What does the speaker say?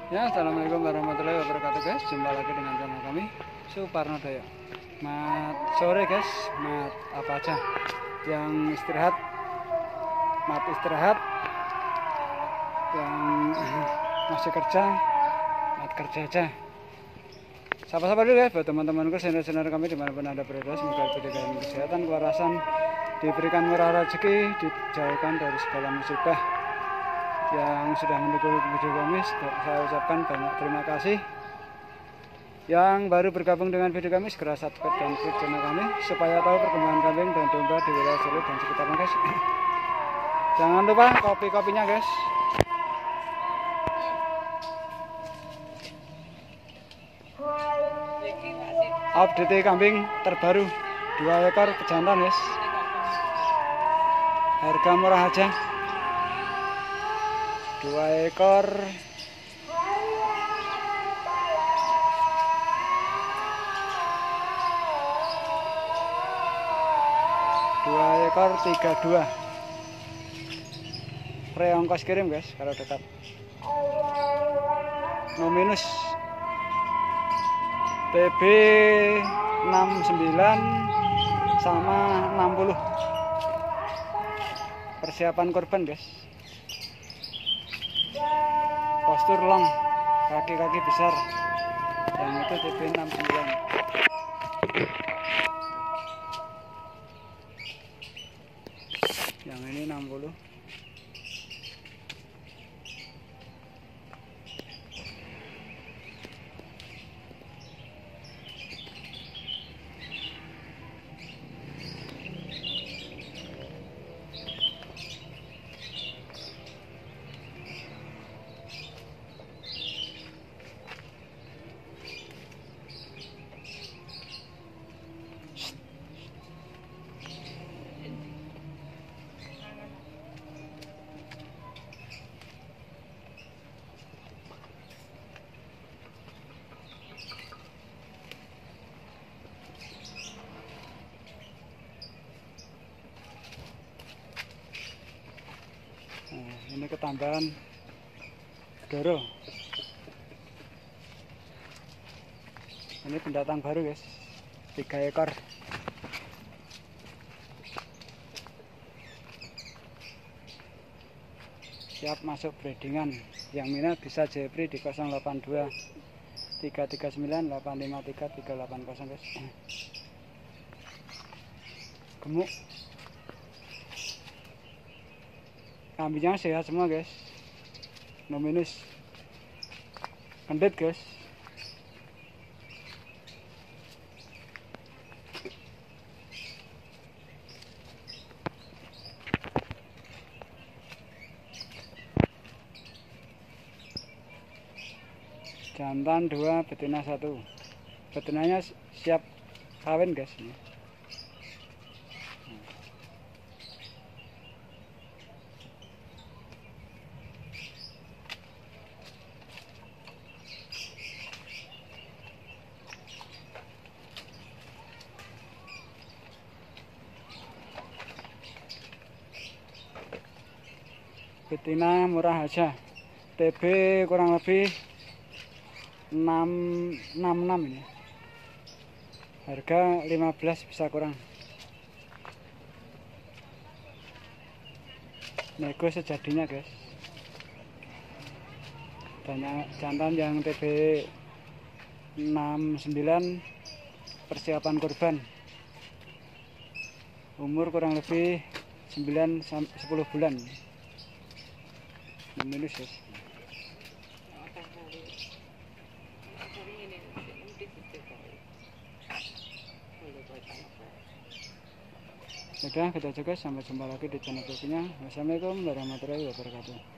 Ya, assalamualaikum warahmatullahi wabarakatuh guys. Jumpa lagi dengan channel kami Suparno Daya. Mat sore guys, mat apa aja yang istirahat, mat istirahat, yang masih kerja, mat kerja aja. Sapa-sapa dulu ya buat teman-temanku, senior-senior kami dimanapun anda berada. Semoga diberikan kesehatan, kewarasan, diberikan murah rezeki, dijauhkan dari segala musibah. Yang sudah mendukung video kami, saya ucapkan banyak terima kasih. Yang baru bergabung dengan video kami, segera subscribe dan klik channel kami supaya tahu perkembangan kambing dan domba di wilayah Solo dan sekitarnya guys. Jangan lupa kopi-kopinya guys. Update kambing terbaru 2 ekor pejantan guys. Harga murah aja. 2 ekor 32. Free ongkos kirim guys kalau dekat. No minus. TB 69 sama 60. Persiapan korban guys. Postur long, kaki-kaki besar. Yang itu TB 69. Yang ini 60. Nah, ini ketambahan Doro. Ini pendatang baru guys, 3 ekor. Siap masuk breedingan. Yang minat bisa Jepri di 082 339 853 380 guys. Gemuk. Kambingnya sehat semua guys, no minus. Kendit guys. Jantan 2, betina 1. Betinanya siap kawin guys. Betina murah aja, TB kurang lebih 66 ini, harga 15 bisa kurang. Nego sejadinya guys. Banyak jantan yang TB 69 persiapan kurban, umur kurang lebih 9-10 bulan. Minus ya. Udah, kita juga sampai jumpa lagi di channel berikutnya. Wassalamualaikum warahmatullahi wabarakatuh.